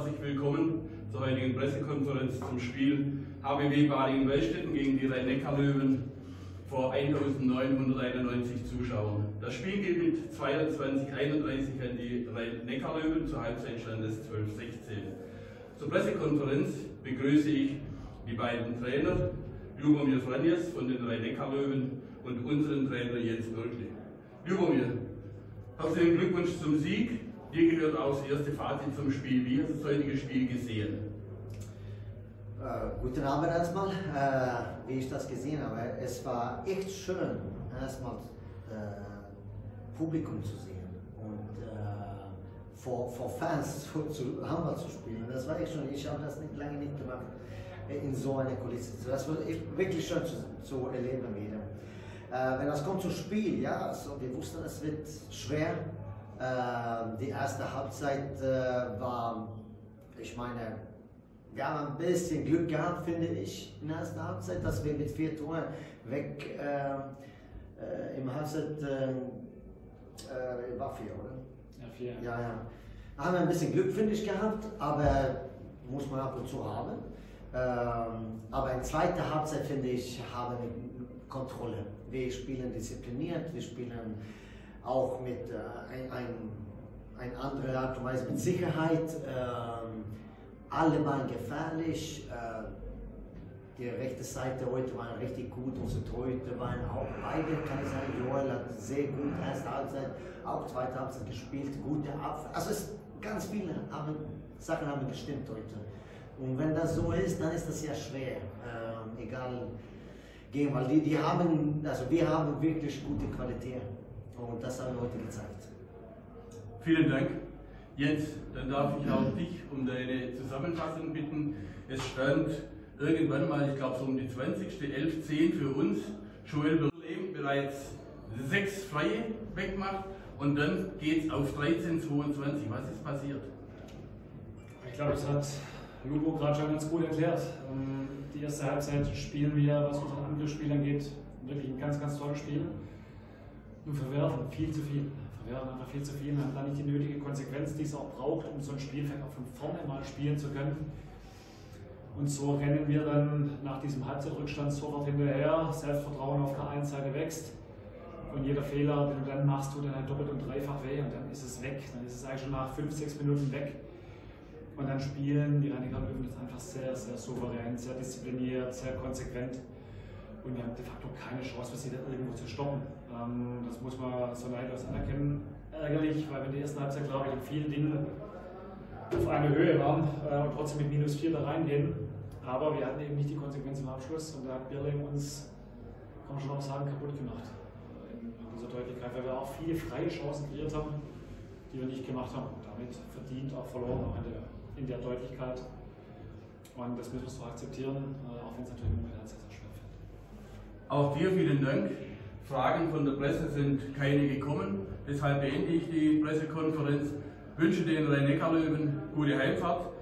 herzlich willkommen zur heutigen Pressekonferenz zum Spiel HBW Balingen-Wellstetten gegen die Rhein-Neckar-Löwen vor 1991 Zuschauern. Das Spiel geht mit 22:31 an die Rhein-Neckar-Löwen, zur Halbzeit stand es 12:16. Zur Pressekonferenz begrüße ich die beiden Trainer, Ljubomir Franjes von den Rhein-Neckar-Löwen und unseren Trainer Jens Bürkle. Ljubomir, herzlichen Glückwunsch zum Sieg. Dir gehört auch das erste Fazit zum Spiel. Wie hast du das heutige Spiel gesehen? Guten Abend erstmal, wie ich das gesehen habe. Es war echt schön, erstmal Publikum zu sehen und vor Fans Handball zu spielen. Das war echt schön. Ich habe das lange nicht gemacht in so einer Kulisse. Das war wirklich schön zu erleben wieder. Wenn das kommt zum Spiel, ja, also wir wussten, es wird schwer. Die erste Halbzeit war, ich meine, wir haben ein bisschen Glück gehabt, finde ich, in der ersten Halbzeit, dass wir mit 4 Toren weg im Halbzeit war 4, oder? Ja, 4. Ja, ja. Haben wir ein bisschen Glück, finde ich, gehabt, aber muss man ab und zu haben. Aber in der zweiten Halbzeit, finde ich, haben wir Kontrolle. Wir spielen diszipliniert, wir spielen auch mit einer anderen Art und Weise mit Sicherheit. Alle waren gefährlich. Die rechte Seite heute war richtig gut. Unsere Torhüter waren auch beide, kann ich sagen. Joel hat sehr gut erste Halbzeit, auch zweite Halbzeit gespielt. Gute Abwehr. Also ganz viele Sachen haben gestimmt heute. Und wenn das so ist, dann ist das ja schwer. Egal gegen, weil wir haben wirklich gute Qualität. Und das haben wir heute gezeigt. Vielen Dank. Jens, dann darf ich auch dich um deine Zusammenfassung bitten. Es stand irgendwann mal, ich glaube so um die 20. 11:10 für uns. Joel Berlem bereits 6 Freie wegmacht und dann geht es auf 13:22. Was ist passiert? Ich glaube, das hat Lubo gerade schon ganz gut erklärt. Die erste Halbzeit spielen wir, was unseren Angriffsspiel angeht, wirklich ein ganz, ganz tolles Spiel. Wir verwerfen viel zu viel. Verwerfen einfach viel zu viel und haben da nicht die nötige Konsequenz, die es auch braucht, um so ein Spielfeld auch von vorne mal spielen zu können. Und so rennen wir dann nach diesem Halbzeitrückstand sofort hinterher. Selbstvertrauen auf der einen Seite wächst. Und jeder Fehler, den du dann machst, tut dann halt doppelt und dreifach weh und dann ist es weg. Dann ist es eigentlich schon nach 5, 6 Minuten weg. Und dann spielen die Rhein-Neckar-Löwen das einfach sehr, sehr souverän, sehr diszipliniert, sehr konsequent. Und wir haben de facto keine Chance, für sie da irgendwo zu stoppen. Das muss man so neidlos anerkennen. Ärgerlich, weil wir in der ersten Halbzeit, glaube ich, in vielen Dingen auf einer Höhe waren und trotzdem mit -4 da reingehen. Aber wir hatten eben nicht die Konsequenz im Abschluss und da hat Birling uns, kann man schon auch sagen, kaputt gemacht. In dieser Deutlichkeit, weil wir auch viele freie Chancen kreiert haben, die wir nicht gemacht haben. Und damit verdient auch verloren in der Deutlichkeit. Und das müssen wir so akzeptieren, auch wenn es natürlich im Moment sehr, sehr schwer fällt. Auch dir vielen Dank. Fragen von der Presse sind keine gekommen. Deshalb beende ich die Pressekonferenz. Wünsche den Rhein-Neckar-Löwen gute Heimfahrt.